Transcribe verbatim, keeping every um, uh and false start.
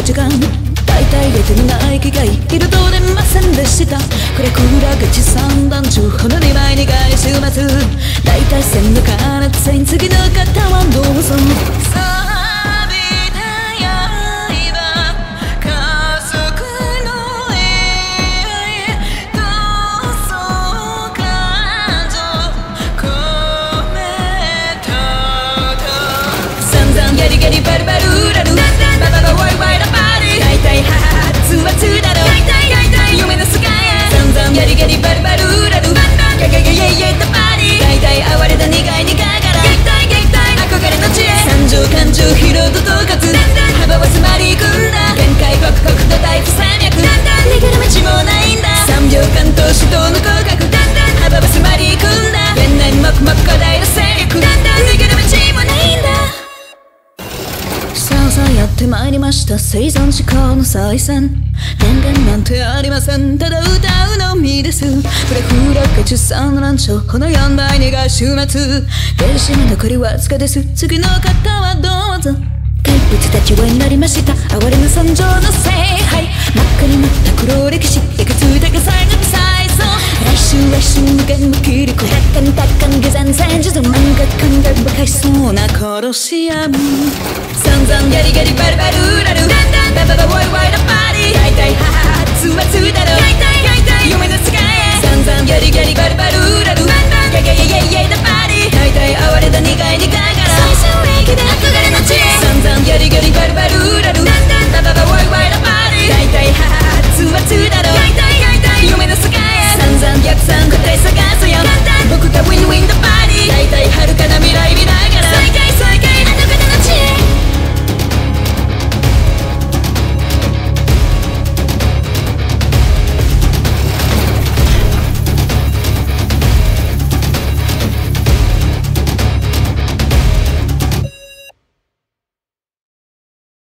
時間大体出てない気が彩れませんでした。これくらがち三段中ほどに毎にがい週末大体線抜かれて次の方はどうぞ。ゲリゲリバルバルーラルバババワイワイラパーティー大体ハハハツはツだろ大体大体夢のスカイへ散々ゲリゲリバルバルーラルゲゲゲゲゲゲパーティー大体哀れだ苦い苦から撃退撃退憧れの地へ三条感情疲労と統括幅はつまりくんだ限界刻々と大不戦略逃げる道もないんだ三秒間と死闘の合格幅はつまりくんだ現内黙々課題の戦略逃げる道もないんだ。さあさあやってまいりました生存思考の最先電源なんてありませんただ歌うのみです。フレフラが出産の乱調このよんばいにが週末電子目残りわずかです。次の方はどうぞ。怪物たちはになりました哀れな惨状の聖杯真っ赤になった黒歴史いくつだけ最後に再走来週来週無限無気力達観達観下山戦術漫画感が馬鹿しそうな殺し合う散々ギャリギャリバルバルーラルバババワイワイのパーティー大体ハハハツはツだろ大体大体夢の世界へ散々ギャリギャリバルバルーラルゲゲゲゲゲのパーティー